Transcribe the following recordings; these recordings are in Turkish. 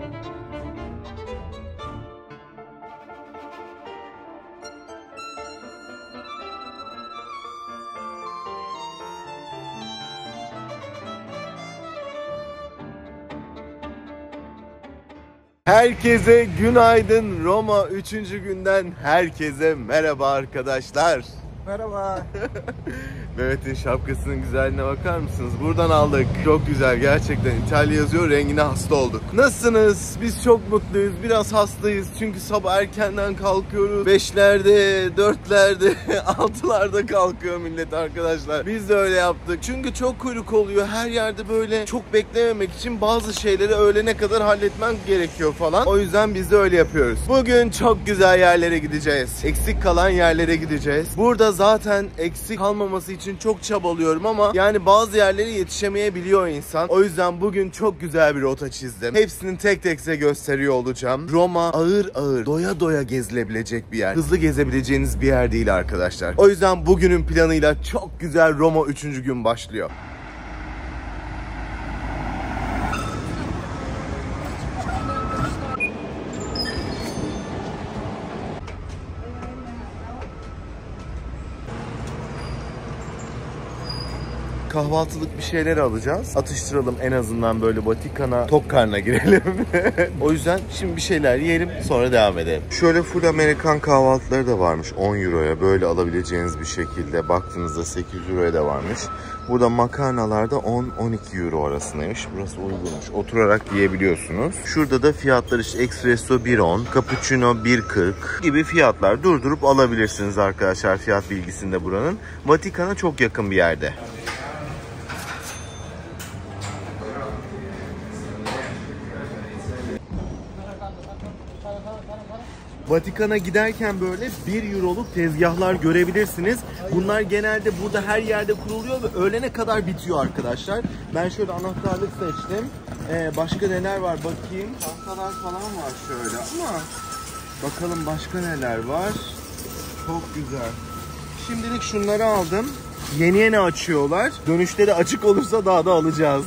Herkese günaydın. Roma 3. günden herkese merhaba arkadaşlar. Merhaba. Mehmet'in şapkasının güzelliğine bakar mısınız? Buradan aldık. Çok güzel gerçekten. İtalya yazıyor. Rengine hasta olduk. Nasılsınız? Biz çok mutluyuz. Biraz hastayız. Çünkü sabah erkenden kalkıyoruz. 5'lerde, 4'lerde, 6'larda kalkıyor millet arkadaşlar. Biz de öyle yaptık. Çünkü çok kuyruk oluyor. Her yerde böyle çok beklememek için bazı şeyleri öğlene kadar halletmen gerekiyor falan. O yüzden biz de öyle yapıyoruz. Bugün çok güzel yerlere gideceğiz. Eksik kalan yerlere gideceğiz. Burada zaten eksik kalmaması için çok çabalıyorum ama yani bazı yerlere yetişemeyebiliyor insan. O yüzden bugün çok güzel bir rota çizdim. Hepsini tek tek size gösteriyor olacağım. Roma ağır ağır, doya doya gezilebilecek bir yer. Hızlı gezebileceğiniz bir yer değil arkadaşlar. O yüzden bugünün planıyla çok güzel Roma 3. gün başlıyor. Kahvaltılık bir şeyler alacağız. Atıştıralım en azından böyle Vatikan'a tok karnına girelim. O yüzden şimdi bir şeyler yiyelim sonra devam edelim. Şöyle full Amerikan kahvaltıları da varmış 10 euroya böyle alabileceğiniz bir şekilde. Baktığınızda 8 euroya da varmış. Burada makarnalar da 10-12 euro arasındaymış. Burası uygunmuş. Oturarak yiyebiliyorsunuz. Şurada da fiyatlar işte espresso 1.10, cappuccino 1.40 gibi fiyatlar durdurup alabilirsiniz arkadaşlar fiyat bilgisinde buranın. Vatikan'a çok yakın bir yerde. Vatikan'a giderken böyle 1 euroluk tezgahlar görebilirsiniz. Bunlar genelde burada her yerde kuruluyor ve öğlene kadar bitiyor arkadaşlar. Ben şöyle anahtarlık seçtim. Başka neler var bakayım. Tahtalar falan var şöyle ama bakalım başka neler var. Çok güzel. Şimdilik şunları aldım. Yeni yeni açıyorlar. Dönüşte de açık olursa daha da alacağız.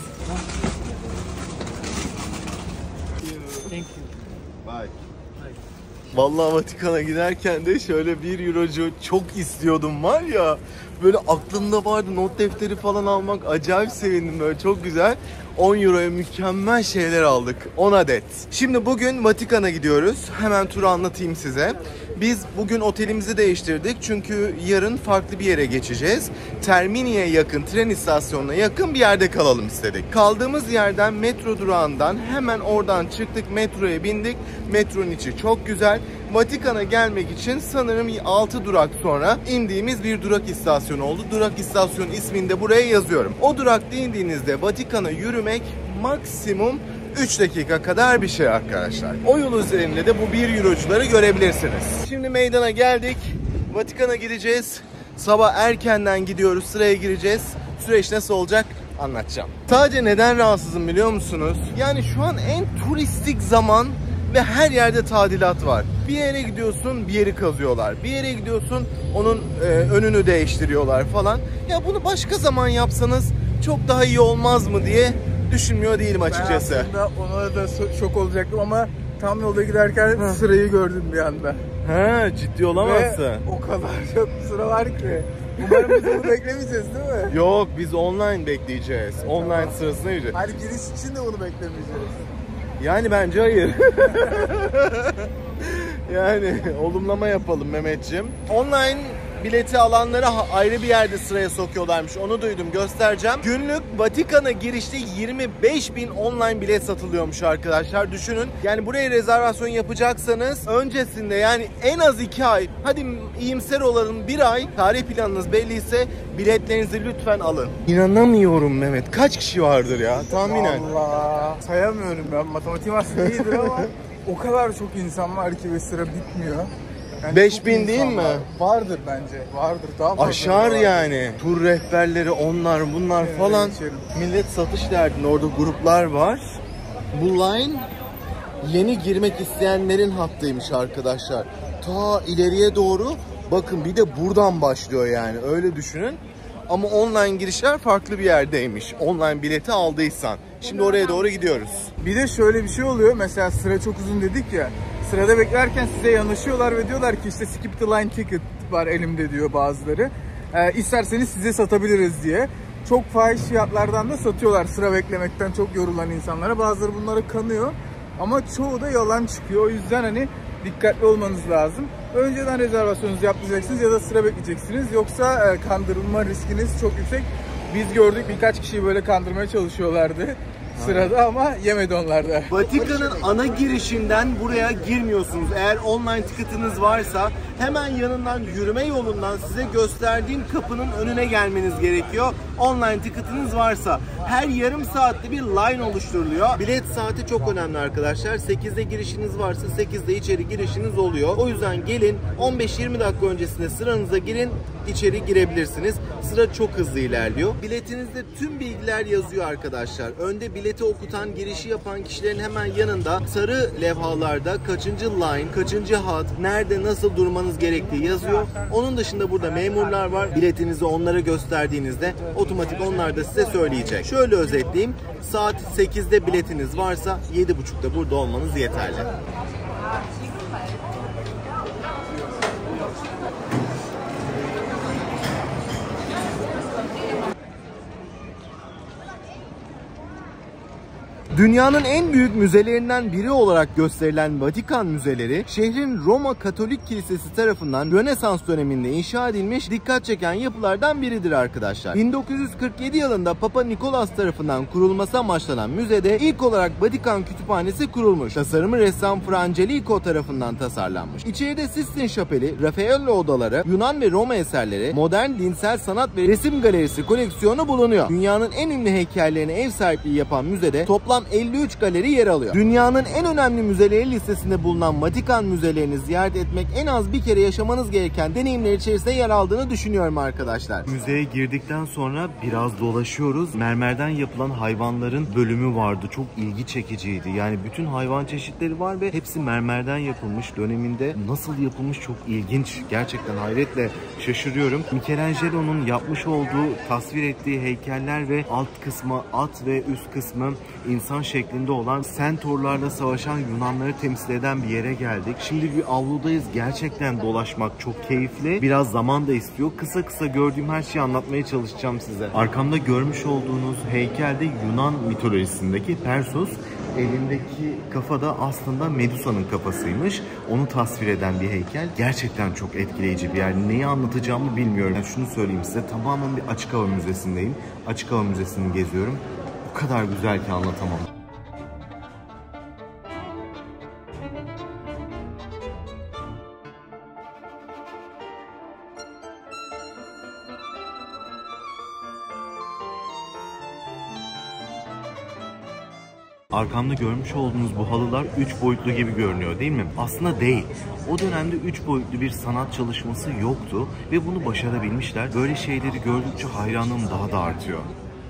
Thank you. Bye. Vallahi Vatikan'a giderken de şöyle 1 eurocu çok istiyordum var ya. Böyle aklımda vardı, not defteri falan almak, acayip sevindim böyle, çok güzel. 10 euroya mükemmel şeyler aldık. 10 adet. Şimdi bugün Vatikan'a gidiyoruz. Hemen turu anlatayım size. Biz bugün otelimizi değiştirdik çünkü yarın farklı bir yere geçeceğiz. Termini'ye yakın, tren istasyonuna yakın bir yerde kalalım istedik. Kaldığımız yerden metro durağından hemen oradan çıktık, metroya bindik. Metronun içi çok güzel. Vatikan'a gelmek için sanırım 6 durak sonra indiğimiz bir durak istasyonu oldu. Durak istasyonu ismini de buraya yazıyorum. O durakta indiğinizde Vatikan'a yürümek maksimum 3 dakika kadar bir şey arkadaşlar. O yol üzerinde de bu 1 eurocuları görebilirsiniz. Şimdi meydana geldik. Vatikan'a gideceğiz. Sabah erkenden gidiyoruz. Sıraya gireceğiz. Süreç nasıl olacak anlatacağım. Sadece neden rahatsızım biliyor musunuz? Yani şu an en turistik zaman ve her yerde tadilat var. Bir yere gidiyorsun, bir yeri kazıyorlar. Bir yere gidiyorsun, onun önünü değiştiriyorlar falan. Ya bunu başka zaman yapsanız çok daha iyi olmaz mı diye düşünmüyor değilim açıkçası. Ben aslında ona da şok olacaktım ama tam yolda giderken sırayı gördüm bir anda. He, ciddi olamazsın. Ve o kadar çok sıra var ki. Umarım biz bunu beklemeyeceğiz değil mi? Yok, biz online bekleyeceğiz. Online tamam. Sırasına gireceğiz. Hani giriş için de bunu beklemeyeceğiz. Yani bence hayır. Yani olumlama yapalım Mehmetciğim. Online bileti alanları ayrı bir yerde sıraya sokuyorlarmış. Onu duydum, göstereceğim. Günlük Vatikan'a girişte 25.000 online bilet satılıyormuş arkadaşlar. Düşünün. Yani buraya rezervasyon yapacaksanız öncesinde yani en az 2 ay, hadi iyimser olalım 1 ay tarih planınız belliyse biletlerinizi lütfen alın. İnanamıyorum Mehmet. Kaç kişi vardır ya tahminen? Allah. Sayamıyorum ben. Matematiğim aslında iyidir ama o kadar çok insan var ki ve sıra bitmiyor. Yani 5000 değil mi? Vardır bence. Vardır. Daha fazla. Aşar yani. Tur rehberleri onlar bunlar falan. Millet satış derdinde. Orada gruplar var. Bu line yeni girmek isteyenlerin hattıymış arkadaşlar. Ta ileriye doğru bakın, bir de buradan başlıyor yani. Öyle düşünün. Ama online girişler farklı bir yerdeymiş. Online bileti aldıysan. Şimdi oraya doğru gidiyoruz. Bir de şöyle bir şey oluyor. Mesela sıra çok uzun dedik ya. Sırada beklerken size yanaşıyorlar ve diyorlar ki işte skip the line ticket var elimde diyor bazıları. İsterseniz size satabiliriz diye. Çok fahiş fiyatlardan da satıyorlar sıra beklemekten çok yorulan insanlara. Bazıları bunlara kanıyor ama çoğu da yalan çıkıyor. O yüzden hani dikkatli olmanız lazım. Önceden rezervasyonunuzu yapmayacaksınız ya da sıra bekleyeceksiniz. Yoksa kandırılma riskiniz çok yüksek. Biz gördük, birkaç kişiyi böyle kandırmaya çalışıyorlardı sırada ama yemedi onlar da. Vatikan'ın ana girişinden buraya girmiyorsunuz. Eğer online ticket'ınız varsa hemen yanından yürüme yolundan size gösterdiğim kapının önüne gelmeniz gerekiyor. Online ticket'ınız varsa her yarım saatte bir line oluşturuluyor. Bilet saati çok önemli arkadaşlar. 8'de girişiniz varsa 8'de içeri girişiniz oluyor. O yüzden gelin 15-20 dakika öncesinde sıranıza girin, içeri girebilirsiniz. Sıra çok hızlı ilerliyor. Biletinizde tüm bilgiler yazıyor arkadaşlar. Önde bileti okutan, girişi yapan kişilerin hemen yanında sarı levhalarda kaçıncı line, kaçıncı hat, nerede nasıl durmanız gerektiği yazıyor. Onun dışında burada memurlar var. Biletinizi onlara gösterdiğinizde otomatik onlar da size söyleyecek. Şöyle özetleyeyim. Saat 8'de biletiniz varsa 7.30'da burada olmanız yeterli. Dünyanın en büyük müzelerinden biri olarak gösterilen Vatikan müzeleri, şehrin Roma Katolik Kilisesi tarafından Rönesans döneminde inşa edilmiş dikkat çeken yapılardan biridir arkadaşlar. 1947 yılında Papa Nikolas tarafından kurulması amaçlanan müzede ilk olarak Vatikan Kütüphanesi kurulmuş. Tasarımı ressam Frangelico tarafından tasarlanmış. İçeride Sistine Şapeli, Raffaello odaları, Yunan ve Roma eserleri, modern dinsel sanat ve resim galerisi koleksiyonu bulunuyor. Dünyanın en ünlü heykellerine ev sahipliği yapan müzede toplam 53 galeri yer alıyor. Dünyanın en önemli müzeleri listesinde bulunan Vatikan müzelerini ziyaret etmek en az bir kere yaşamanız gereken deneyimler içerisinde yer aldığını düşünüyorum arkadaşlar. Müzeye girdikten sonra biraz dolaşıyoruz. Mermerden yapılan hayvanların bölümü vardı. Çok ilgi çekiciydi. Yani bütün hayvan çeşitleri var ve hepsi mermerden yapılmış. Döneminde nasıl yapılmış çok ilginç. Gerçekten hayretle şaşırıyorum. Michelangelo'nun yapmış olduğu, tasvir ettiği heykeller ve alt kısmı at ve üst kısmı insan şeklinde olan centaurlarla savaşan Yunanları temsil eden bir yere geldik. Şimdi bir avludayız. Gerçekten dolaşmak çok keyifli. Biraz zaman da istiyor. Kısa kısa gördüğüm her şeyi anlatmaya çalışacağım size. Arkamda görmüş olduğunuz heykelde Yunan mitolojisindeki Perseus. Elindeki kafa da aslında Medusa'nın kafasıymış. Onu tasvir eden bir heykel. Gerçekten çok etkileyici bir yer. Neyi anlatacağımı bilmiyorum. Yani şunu söyleyeyim size. Tamamen bir açık hava müzesindeyim. Açık hava müzesini geziyorum. O kadar güzel ki anlatamam. Arkamda görmüş olduğunuz bu halılar 3 boyutlu gibi görünüyor değil mi? Aslında değil. O dönemde 3 boyutlu bir sanat çalışması yoktu ve bunu başarabilmişler. Böyle şeyleri gördükçe hayranlığım daha da artıyor.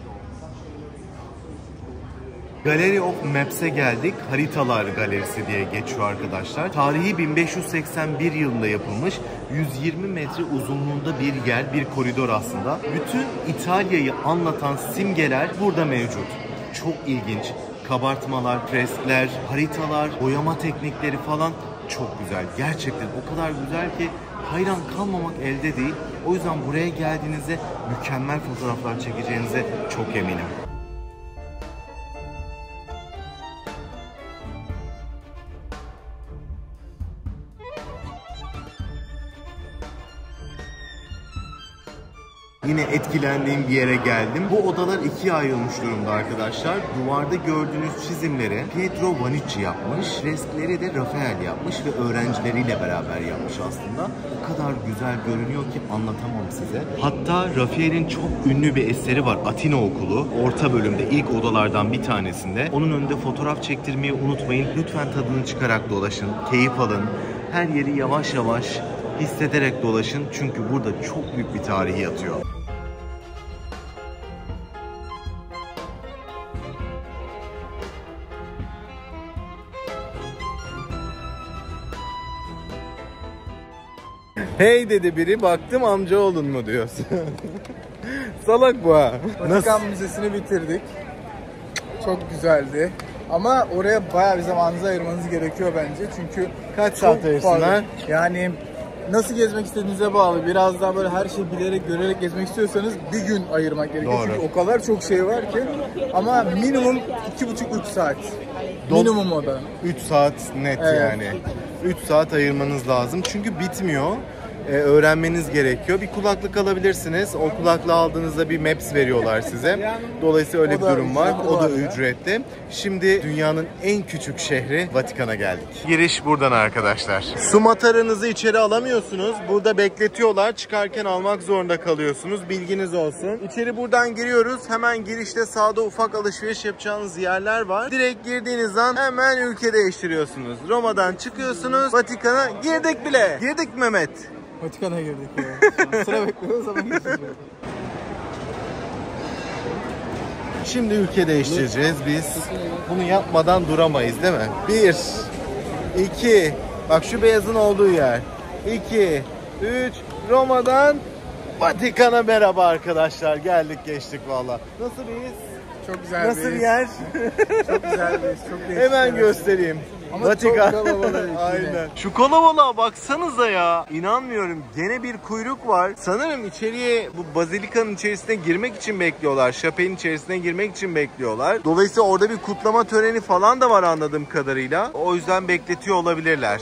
Gallery of Maps'e geldik. Haritalar Galerisi diye geçiyor arkadaşlar. Tarihi 1581 yılında yapılmış. 120 metre uzunluğunda bir yer, bir koridor aslında. Bütün İtalya'yı anlatan simgeler burada mevcut. Çok ilginç. Kabartmalar, freskler, haritalar, boyama teknikleri falan çok güzel. Gerçekten o kadar güzel ki hayran kalmamak elde değil. O yüzden buraya geldiğinizde mükemmel fotoğraflar çekeceğinize çok eminim. Yine etkilendiğim bir yere geldim. Bu odalar ikiye ayrılmış durumda arkadaşlar. Duvarda gördüğünüz çizimleri Pietro Vannucci yapmış. Freskleri de Rafael yapmış ve öğrencileriyle beraber yapmış aslında. O kadar güzel görünüyor ki anlatamam size. Hatta Rafael'in çok ünlü bir eseri var. Atina Okulu. Orta bölümde ilk odalardan bir tanesinde. Onun önünde fotoğraf çektirmeyi unutmayın. Lütfen tadını çıkarak dolaşın. Keyif alın. Her yeri yavaş yavaş hissederek dolaşın. Çünkü burada çok büyük bir tarihi yatıyor. Hey dedi biri, baktım amcaoğlun mu diyorsun. salak bu ha. Vatikan Müzesi'ni bitirdik. Çok güzeldi. Ama oraya bayağı bir zamanınızı ayırmanız gerekiyor bence. Çünkü Kaç saat çok ayırsın fazla. ha? Yani nasıl gezmek istediğinize bağlı. Biraz daha böyle her şeyi bilerek, görerek gezmek istiyorsanız bir gün ayırmak gerekiyor. Doğru. Çünkü o kadar çok şey var ki. Ama minimum 2,5-3 saat. Minimum o da. 3 saat net Evet. yani. 3 saat ayırmanız lazım. Çünkü bitmiyor. Öğrenmeniz gerekiyor. Bir kulaklık alabilirsiniz. O kulaklığı aldığınızda bir Maps veriyorlar size. Dolayısıyla öyle O bir da durum var. ücretli O da bu arada. ücretli. Şimdi dünyanın en küçük şehri Vatikan'a geldik. Giriş buradan arkadaşlar. Su mataranızı içeri alamıyorsunuz. Burada bekletiyorlar. Çıkarken almak zorunda kalıyorsunuz. Bilginiz olsun. İçeri buradan giriyoruz. Hemen girişte sağda ufak alışveriş yapacağınız yerler var. Direkt girdiğiniz an hemen ülke değiştiriyorsunuz. Roma'dan çıkıyorsunuz. Vatikan'a girdik bile. Girdik Mehmet. Vatikan'a girdik ya. Sıra bekliyoruz ama geçeceğiz. Şimdi ülke değiştireceğiz biz. Bunu yapmadan duramayız değil mi? 1, 2, bak şu beyazın olduğu yer. 2, 3, Roma'dan Vatikan'a merhaba arkadaşlar. Geldik geçtik valla. Nasıl bir his? Çok güzel Nasıl bir bir his. yer? Çok güzel bir his. Çok değişik. Hemen bir his. göstereyim. Ama Vatikan. çok kalabalık yine. Aynen. Şu kalabalığa baksanıza ya. İnanmıyorum. Gene bir kuyruk var. Sanırım içeriye bu bazilikanın içerisine girmek için bekliyorlar. Şapelin içerisine girmek için bekliyorlar. Dolayısıyla orada bir kutlama töreni falan da var anladığım kadarıyla. O yüzden bekletiyor olabilirler.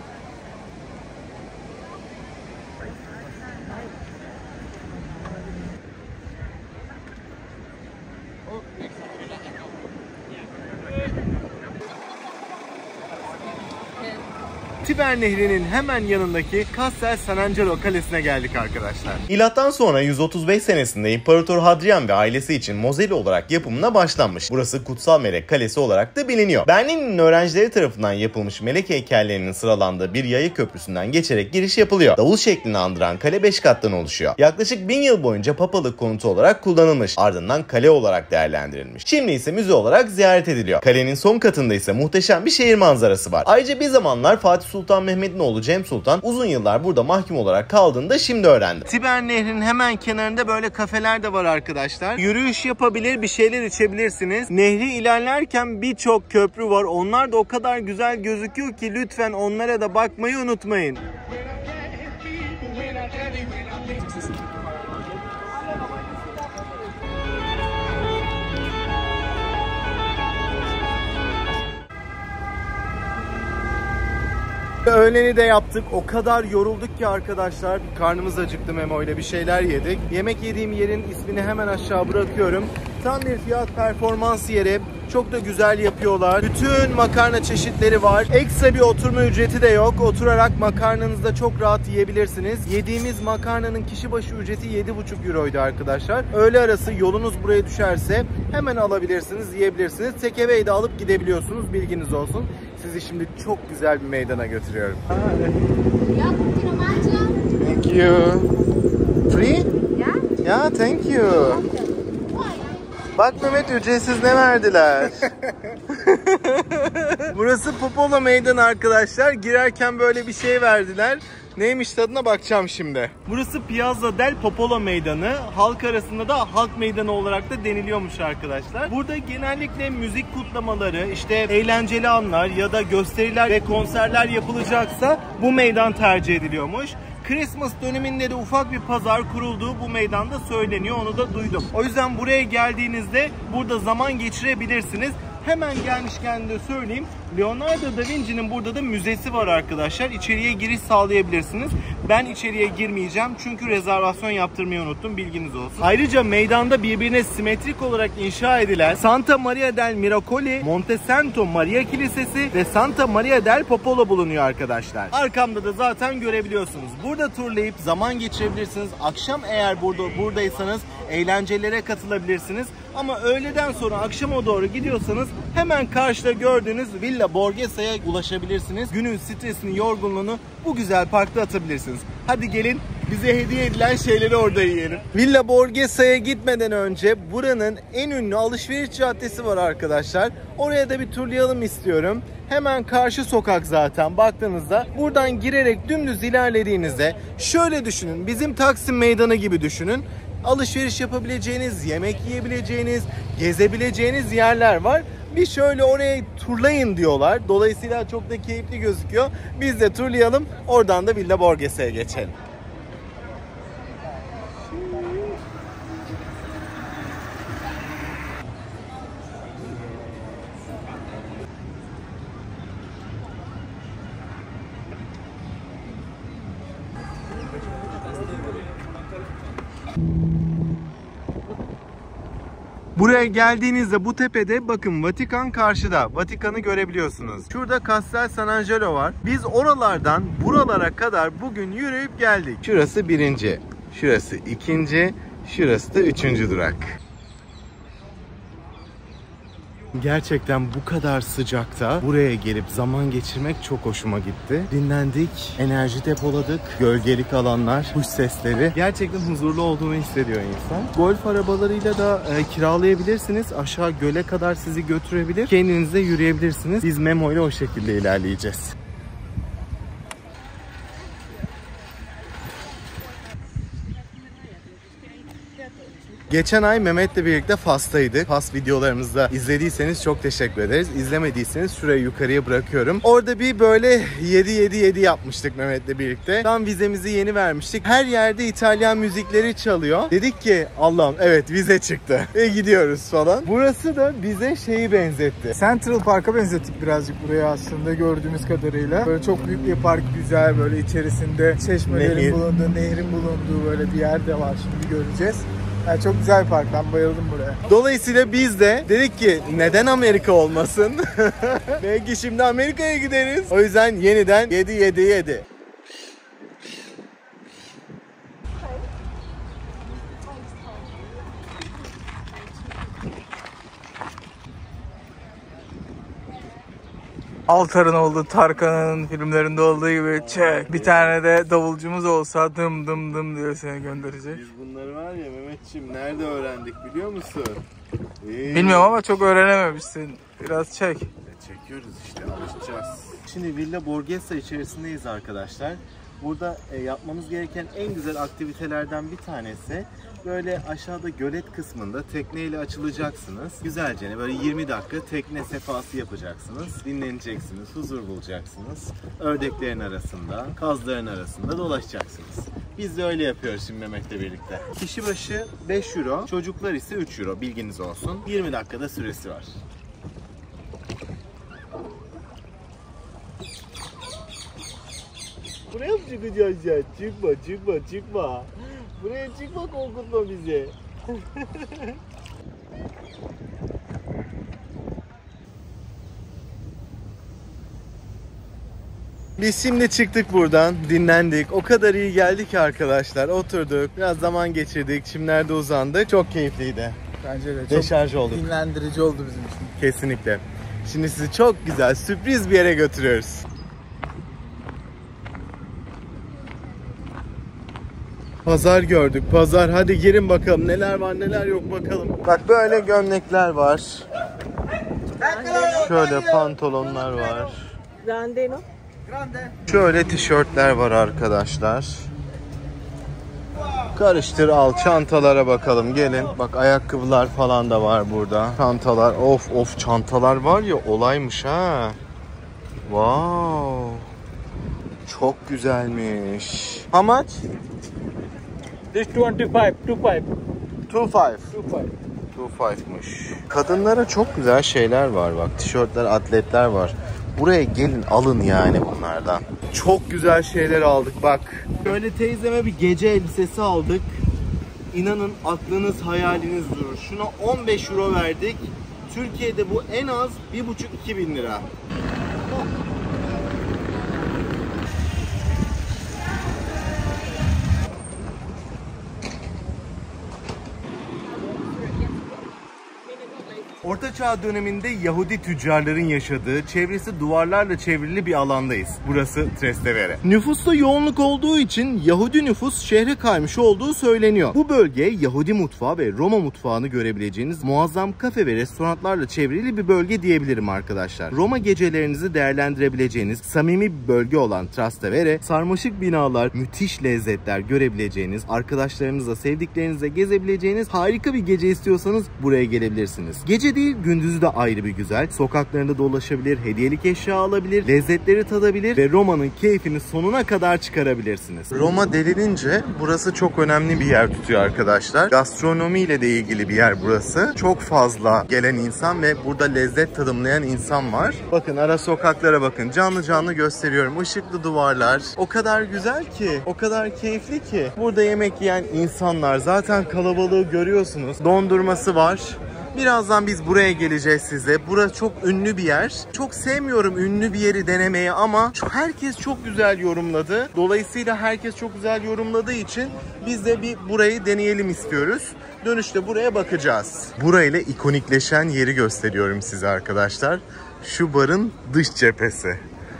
Tiber Nehri'nin hemen yanındaki Castel San Angelo Kalesi'ne geldik arkadaşlar. Milattan sonra 135 senesinde İmparator Hadrian ve ailesi için mozeli olarak yapımına başlanmış. Burası Kutsal Melek Kalesi olarak da biliniyor. Berlin'in öğrencileri tarafından yapılmış melek heykellerinin sıralandığı bir yaya köprüsünden geçerek giriş yapılıyor. Davul şeklini andıran kale 5 kattan oluşuyor. Yaklaşık 1000 yıl boyunca papalık konutu olarak kullanılmış. Ardından kale olarak değerlendirilmiş. Şimdi ise müze olarak ziyaret ediliyor. Kalenin son katında ise muhteşem bir şehir manzarası var. Ayrıca bir zamanlar Fatih Sultan Mehmet'in oğlu Cem Sultan uzun yıllar burada mahkum olarak kaldığını da şimdi öğrendim. Tiber Nehri'nin hemen kenarında böyle kafeler de var arkadaşlar. Yürüyüş yapabilir, bir şeyler içebilirsiniz. Nehri ilerlerken birçok köprü var. Onlar da o kadar güzel gözüküyor ki lütfen onlara da bakmayı unutmayın. Öğleni de yaptık. O kadar yorulduk ki arkadaşlar. Karnımız acıktı, Memo ile bir şeyler yedik. Yemek yediğim yerin ismini hemen aşağı bırakıyorum. Tam bir fiyat performans yeri. Çok da güzel yapıyorlar. Bütün makarna çeşitleri var. Ekstra bir oturma ücreti de yok. Oturarak makarnanızı da çok rahat yiyebilirsiniz. Yediğimiz makarnanın kişi başı ücreti 7,5 euroydu arkadaşlar. Öğle arası yolunuz buraya düşerse hemen alabilirsiniz, yiyebilirsiniz. Take away de alıp gidebiliyorsunuz. Bilginiz olsun. Sizi şimdi çok güzel bir meydana götürüyorum. Thank you. Free? Yeah, thank you. Bak Mehmet, ücretsiz ne verdiler? Burası Popolo Meydanı arkadaşlar. Girerken böyle bir şey verdiler. Neymiş tadına bakacağım şimdi. Burası Piazza del Popolo Meydanı. Halk arasında da Halk Meydanı olarak da deniliyormuş arkadaşlar. Burada genellikle müzik kutlamaları, işte eğlenceli anlar ya da gösteriler ve konserler yapılacaksa bu meydan tercih ediliyormuş. Christmas döneminde de ufak bir pazar kurulduğu bu meydanda söyleniyor. Onu da duydum. O yüzden buraya geldiğinizde burada zaman geçirebilirsiniz. Hemen gelmişken de söyleyeyim. Leonardo da Vinci'nin burada da müzesi var arkadaşlar. İçeriye giriş sağlayabilirsiniz. Ben içeriye girmeyeceğim çünkü rezervasyon yaptırmayı unuttum. Bilginiz olsun. Ayrıca meydanda birbirine simetrik olarak inşa edilen Santa Maria del Miracoli, Monte Santo Maria Kilisesi ve Santa Maria del Popolo bulunuyor arkadaşlar. Arkamda da zaten görebiliyorsunuz. Burada turlayıp zaman geçirebilirsiniz. Akşam eğer buradaysanız eğlencelere katılabilirsiniz. Ama öğleden sonra akşama doğru gidiyorsanız hemen karşıda gördüğünüz Villa Borghesa'ya ulaşabilirsiniz. Günün stresini, yorgunluğunu bu güzel parkta atabilirsiniz. Hadi gelin bize hediye edilen şeyleri orada yiyelim. Villa Borghesa'ya gitmeden önce buranın en ünlü alışveriş caddesi var arkadaşlar. Oraya da bir turlayalım istiyorum. Hemen karşı sokak zaten baktığınızda. Buradan girerek dümdüz ilerlediğinizde şöyle düşünün. Bizim Taksim Meydanı gibi düşünün. alışveriş yapabileceğiniz, yemek yiyebileceğiniz, gezebileceğiniz yerler var. Bir şöyle oraya turlayın diyorlar. Dolayısıyla çok da keyifli gözüküyor. Biz de turlayalım. Oradan da Villa Borghesa'ya geçelim. Buraya geldiğinizde bu tepede bakın Vatikan karşıda. Vatikan'ı görebiliyorsunuz. Şurada Castel San Angelo var. Biz oralardan buralara kadar bugün yürüyüp geldik. Şurası birinci, şurası ikinci, şurası da üçüncü durak. Gerçekten bu kadar sıcakta buraya gelip zaman geçirmek çok hoşuma gitti. Dinlendik, enerji depoladık, gölgelik alanlar, kuş sesleri. Gerçekten huzurlu olduğunu hissediyor insan. Golf arabalarıyla da kiralayabilirsiniz. Aşağı göle kadar sizi götürebilir. Kendiniz de yürüyebilirsiniz. Biz Memo ile o şekilde ilerleyeceğiz. Geçen ay Mehmet'le birlikte Fas'taydık. Fas videolarımızda izlediyseniz çok teşekkür ederiz. İzlemediyseniz şuraya yukarıya bırakıyorum. Orada bir böyle 7-7-7 yapmıştık Mehmet'le birlikte. Tam vizemizi yeni vermiştik. Her yerde İtalyan müzikleri çalıyor. Dedik ki Allah'ım evet vize çıktı. Ve gidiyoruz falan. Burası da bize şeyi benzetti. Central Park'a benzettik birazcık buraya aslında gördüğümüz kadarıyla. Böyle çok büyük bir park, güzel, böyle içerisinde çeşmelerin bulunduğu, nehrin bulunduğu böyle bir yer de var, şimdi göreceğiz. Yani çok güzel bir park, ben bayıldım buraya. Dolayısıyla biz de dedik ki neden Amerika olmasın? Belki şimdi Amerika'ya gideriz. O yüzden yeniden 7-7-7. Altar'ın olduğu, Tarkan'ın filmlerinde olduğu gibi çek. Bir tane de davulcumuz olsa dım dım dım diye seni gönderecek. Biz bunları var ya Mehmetciğim nerede öğrendik biliyor musun? Bilmiyorum ama çok öğrenememişsin. Biraz çek. Çekiyoruz işte, alışacağız. Şimdi Villa Borghesa içerisindeyiz arkadaşlar. Burada yapmamız gereken en güzel aktivitelerden bir tanesi böyle aşağıda gölet kısmında tekneyle açılacaksınız. Güzelce böyle 20 dakika tekne sefası yapacaksınız. Dinleneceksiniz, huzur bulacaksınız. Ördeklerin arasında, kazların arasında dolaşacaksınız. Biz de öyle yapıyoruz şimdi Mehmet'le birlikte. Kişi başı 5 euro, çocuklar ise 3 euro, bilginiz olsun. 20 dakikada süresi var. Buraya mı çıkacağız ya? Çıkma, çıkma, çıkma. Buraya çıkma, korkutma bizi. Biz şimdi çıktık buradan, dinlendik. O kadar iyi geldik ki arkadaşlar. Oturduk, biraz zaman geçirdik, çimlerde uzandık. Çok keyifliydi. Bence de çok Deşarj olduk. dinlendirici oldu bizim için. Kesinlikle. Şimdi sizi çok güzel, sürpriz bir yere götürüyoruz. Pazar gördük, pazar. Hadi girin bakalım neler var neler yok bakalım. Bak böyle gömlekler var. Şöyle pantolonlar var. Grande, no? Şöyle tişörtler var arkadaşlar. Karıştır al, çantalara bakalım gelin. Bak ayakkabılar falan da var burada. Çantalar, of çantalar var ya, olaymış ha. Wow. Çok güzelmiş. How much? This 25, 25. 2.5'mış. Kadınlara çok güzel şeyler var bak. Tişörtler, atletler var. Buraya gelin alın yani bunlardan. Çok güzel şeyler aldık bak. Böyle teyzeme bir gece elbisesi aldık. İnanın aklınız hayaliniz durur. Şuna 15 euro verdik. Türkiye'de bu en az 1,5-2 bin lira. Orta Çağ döneminde Yahudi tüccarların yaşadığı, çevresi duvarlarla çevrili bir alandayız. Burası Trastevere. Nüfusta yoğunluk olduğu için Yahudi nüfus şehre kaymış olduğu söyleniyor. Bu bölge Yahudi mutfağı ve Roma mutfağını görebileceğiniz muazzam kafe ve restoranlarla çevrili bir bölge diyebilirim arkadaşlar. Roma gecelerinizi değerlendirebileceğiniz samimi bir bölge olan Trastevere, sarmaşık binalar, müthiş lezzetler görebileceğiniz, arkadaşlarınızla, sevdiklerinizle gezebileceğiniz harika bir gece istiyorsanız buraya gelebilirsiniz. Gece değil, gündüzü de ayrı bir güzel. Sokaklarında dolaşabilir, hediyelik eşya alabilir, lezzetleri tadabilir ve Roma'nın keyfini sonuna kadar çıkarabilirsiniz. Roma denilince burası çok önemli bir yer tutuyor arkadaşlar. Gastronomi ile de ilgili bir yer burası. Çok fazla gelen insan ve burada lezzet tadımlayan insan var. Bakın ara sokaklara bakın. Canlı canlı gösteriyorum. Işıklı duvarlar. O kadar güzel ki, o kadar keyifli ki. Burada yemek yiyen insanlar, zaten kalabalığı görüyorsunuz. Dondurması var. Birazdan biz buraya geleceğiz size. Burası çok ünlü bir yer. Çok sevmiyorum ünlü bir yeri denemeyi ama herkes çok güzel yorumladı. Dolayısıyla herkes çok güzel yorumladığı için biz de bir burayı deneyelim istiyoruz. Dönüşte buraya bakacağız. Burayla ikonikleşen yeri gösteriyorum size arkadaşlar. Şu barın dış cephesi.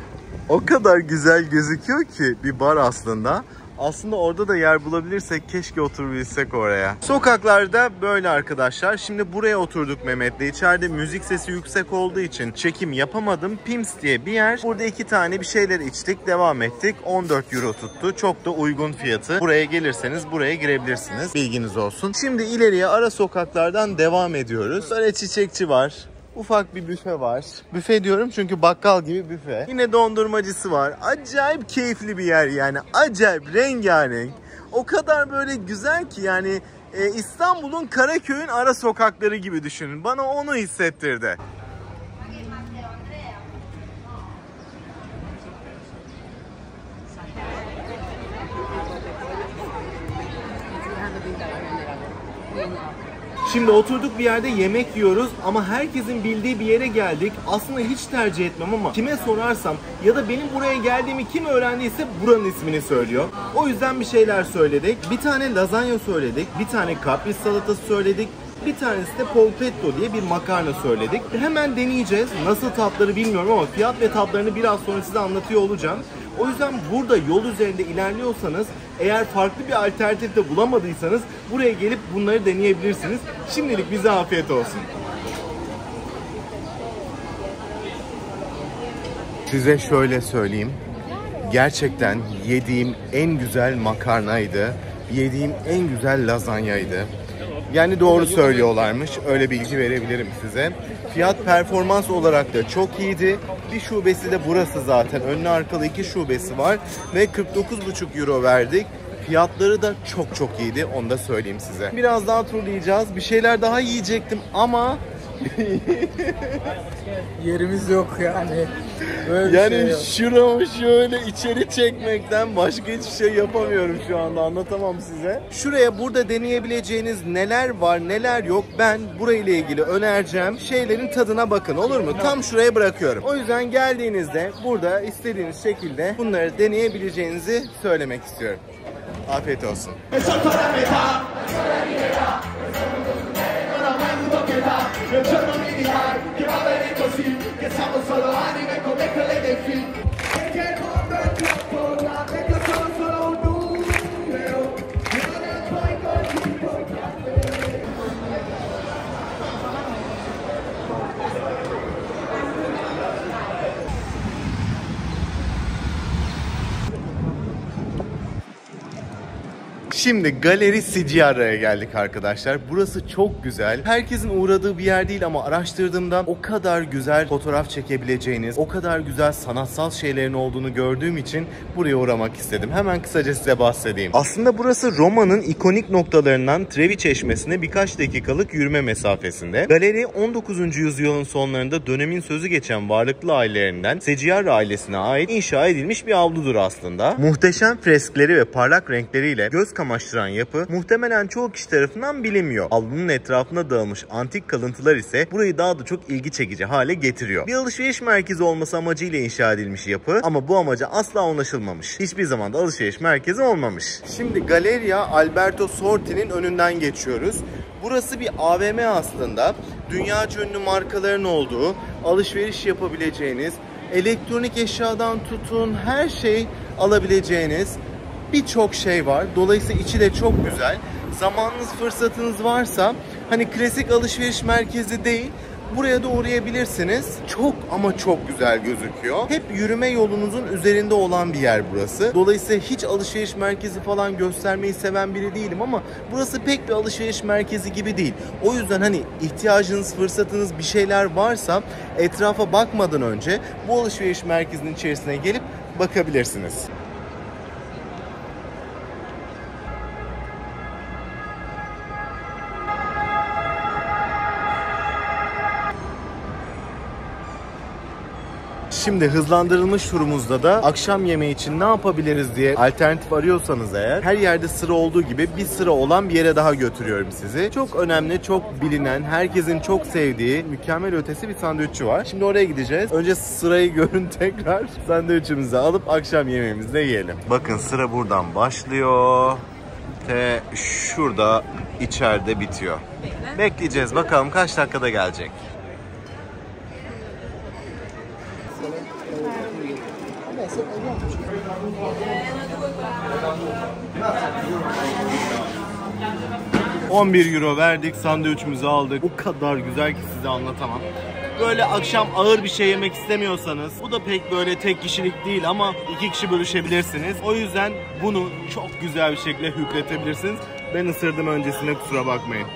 O kadar güzel gözüküyor ki bir bar aslında. Aslında orada da yer bulabilirsek keşke oturabilsek oraya. Sokaklarda böyle arkadaşlar. Şimdi buraya oturduk Mehmet'le. İçeride müzik sesi yüksek olduğu için çekim yapamadım. Pims diye bir yer. Burada 2 tane bir şeyler içtik. Devam ettik. 14 euro tuttu. Çok da uygun fiyatı. Buraya gelirseniz buraya girebilirsiniz. Bilginiz olsun. Şimdi ileriye ara sokaklardan devam ediyoruz. Böyle çiçekçi var. Ufak bir büfe var. Büfe diyorum çünkü bakkal gibi büfe. Yine dondurmacısı var. Acayip keyifli bir yer yani. Acayip rengarenk. O kadar böyle güzel ki yani İstanbul'un Karaköy'ün ara sokakları gibi düşünün. Bana onu hissettirdi. Şimdi oturduk bir yerde yemek yiyoruz ama herkesin bildiği bir yere geldik. Aslında hiç tercih etmem ama kime sorarsam ya da benim buraya geldiğimi kim öğrendiyse buranın ismini söylüyor. O yüzden bir şeyler söyledik. Bir tane lazanya söyledik, bir tane kapris salatası söyledik. Bir tanesi de polpetto diye bir makarna söyledik. Hemen deneyeceğiz. Nasıl tatları bilmiyorum ama fiyat ve tatlarını biraz sonra size anlatıyor olacağım. O yüzden burada yol üzerinde ilerliyorsanız, eğer farklı bir alternatif de bulamadıysanız buraya gelip bunları deneyebilirsiniz. Şimdilik bize afiyet olsun. Size şöyle söyleyeyim. Gerçekten yediğim en güzel makarnaydı. Yediğim en güzel lazanyaydı. Yani doğru söylüyorlarmış. Öyle bilgi verebilirim size. Fiyat performans olarak da çok iyiydi. Bir şubesi de burası zaten. Önlü arkalı 2 şubesi var. Ve 49,5 euro verdik. Fiyatları da çok iyiydi. Onu da söyleyeyim size. Biraz daha turlayacağız. Bir şeyler daha yiyecektim ama yerimiz yok yani. Böyle yani şey yok. şuramı şöyle içeri çekmekten başka hiçbir şey yapamıyorum şu anda, anlatamam size. Şuraya burada deneyebileceğiniz neler var neler yok ben burayla ilgili önereceğim şeylerin tadına bakın, olur mu? Tam şuraya bırakıyorum. O yüzden geldiğinizde burada istediğiniz şekilde bunları deneyebileceğinizi söylemek istiyorum. Afiyet olsun. Şimdi Galeri Sciarra'ya geldik arkadaşlar. Burası çok güzel. Herkesin uğradığı bir yer değil ama araştırdığımda o kadar güzel fotoğraf çekebileceğiniz, o kadar güzel sanatsal şeylerin olduğunu gördüğüm için buraya uğramak istedim. Hemen kısaca size bahsedeyim. Aslında burası Roma'nın ikonik noktalarından Trevi Çeşmesi'ne birkaç dakikalık yürüme mesafesinde. Galeri 19. yüzyılın sonlarında dönemin sözü geçen varlıklı ailelerinden Sciarra ailesine ait inşa edilmiş bir avludur aslında. Muhteşem freskleri ve parlak renkleriyle göz kamaştıran kamaştıran yapı muhtemelen çoğu kişi tarafından bilinmiyor. Avlunun etrafına dağılmış antik kalıntılar ise burayı daha da çok ilgi çekici hale getiriyor. Bir alışveriş merkezi olması amacıyla inşa edilmiş yapı ama bu amaca asla ulaşılmamış. Hiçbir zaman da alışveriş merkezi olmamış. Şimdi Galleria Alberto Sorti'nin önünden geçiyoruz. Burası bir AVM aslında. Dünyaca ünlü markaların olduğu, alışveriş yapabileceğiniz, elektronik eşyadan tutun her şey alabileceğiniz birçok şey var. Dolayısıyla içi de çok güzel. Zamanınız, fırsatınız varsa hani klasik alışveriş merkezi değil, buraya da uğrayabilirsiniz. Çok ama çok güzel gözüküyor. Hep yürüme yolunuzun üzerinde olan bir yer burası. Dolayısıyla hiç alışveriş merkezi falan göstermeyi seven biri değilim ama burası pek bir alışveriş merkezi gibi değil. O yüzden hani ihtiyacınız, fırsatınız bir şeyler varsa etrafa bakmadan önce bu alışveriş merkezinin içerisine gelip bakabilirsiniz. Şimdi hızlandırılmış turumuzda da akşam yemeği için ne yapabiliriz diye alternatif arıyorsanız eğer her yerde sıra olduğu gibi bir sıra olan bir yere daha götürüyorum sizi. Çok önemli, çok bilinen, herkesin çok sevdiği mükemmel ötesi bir sandviççi var. Şimdi oraya gideceğiz. Önce sırayı görün tekrar. Sandviçimizi alıp akşam yemeğimizi de yiyelim. Bakın sıra buradan başlıyor. Ve şurada içeride bitiyor. Bekleyeceğiz bakalım kaç dakikada gelecek. €11 verdik, sandviçimizi aldık. O kadar güzel ki size anlatamam. Böyle akşam ağır bir şey yemek istemiyorsanız, bu da pek böyle tek kişilik değil ama 2 kişi bölüşebilirsiniz. O yüzden bunu çok güzel bir şekilde hükretebilirsiniz. Ben ısırdım öncesine, kusura bakmayın.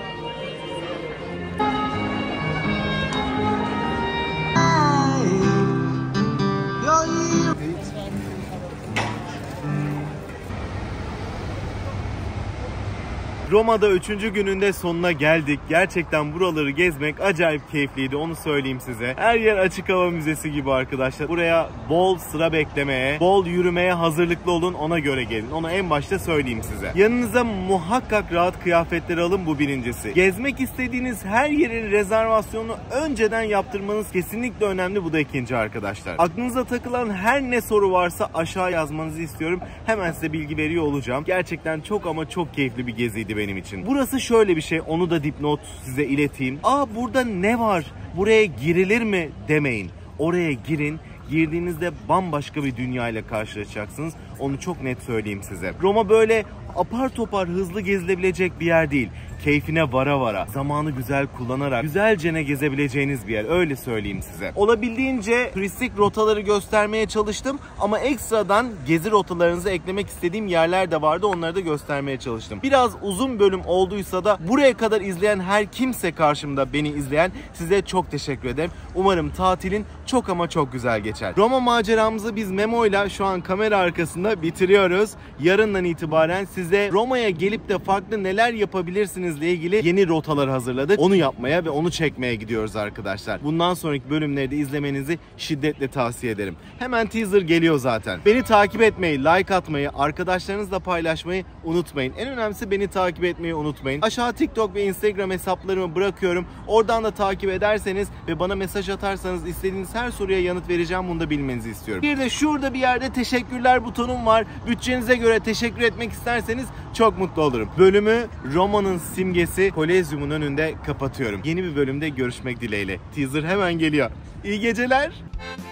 Roma'da 3. gününde sonuna geldik. Gerçekten buraları gezmek acayip keyifliydi, onu söyleyeyim size. Her yer açık hava müzesi gibi arkadaşlar. Buraya bol sıra beklemeye, bol yürümeye hazırlıklı olun, ona göre gelin. Onu en başta söyleyeyim size. Yanınıza muhakkak rahat kıyafetleri alın, bu birincisi. Gezmek istediğiniz her yerin rezervasyonunu önceden yaptırmanız kesinlikle önemli, bu da ikinci arkadaşlar. Aklınıza takılan her ne soru varsa aşağı yazmanızı istiyorum. Hemen size bilgi veriyor olacağım. Gerçekten çok ama çok keyifli bir geziydi benim için. Burası şöyle bir şey, onu da dipnot size ileteyim. Burada ne var? Buraya girilir mi demeyin. Oraya girin. Girdiğinizde bambaşka bir dünya ile karşılaşacaksınız. Onu çok net söyleyeyim size. Roma böyle apar topar hızlı gezilebilecek bir yer değil. Keyfine vara vara, zamanı güzel kullanarak güzelce gezebileceğiniz bir yer, öyle söyleyeyim size. Olabildiğince turistik rotaları göstermeye çalıştım ama ekstradan gezi rotalarınızı eklemek istediğim yerler de vardı, onları da göstermeye çalıştım. Biraz uzun bölüm olduysa da buraya kadar izleyen her kimse, karşımda beni izleyen, size çok teşekkür ederim. Umarım tatilin çok ama çok güzel geçer. Roma maceramızı biz Memo'yla şu an kamera arkasında bitiriyoruz. Yarından itibaren size Roma'ya gelip de farklı neler yapabilirsiniz ile ilgili yeni rotalar hazırladık. Onu yapmaya ve onu çekmeye gidiyoruz arkadaşlar. Bundan sonraki bölümleri de izlemenizi şiddetle tavsiye ederim. Hemen teaser geliyor zaten. Beni takip etmeyi, like atmayı, arkadaşlarınızla paylaşmayı unutmayın. En önemlisi beni takip etmeyi unutmayın. Aşağı TikTok ve Instagram hesaplarımı bırakıyorum. Oradan da takip ederseniz ve bana mesaj atarsanız istediğiniz her soruya yanıt vereceğim. Bunu da bilmenizi istiyorum. Bir de şurada bir yerde teşekkürler butonum var. Bütçenize göre teşekkür etmek isterseniz çok mutlu olurum. Bölümü Roma'nın simgesi Kolezyum'un önünde kapatıyorum. Yeni bir bölümde görüşmek dileğiyle. Teaser hemen geliyor. İyi geceler.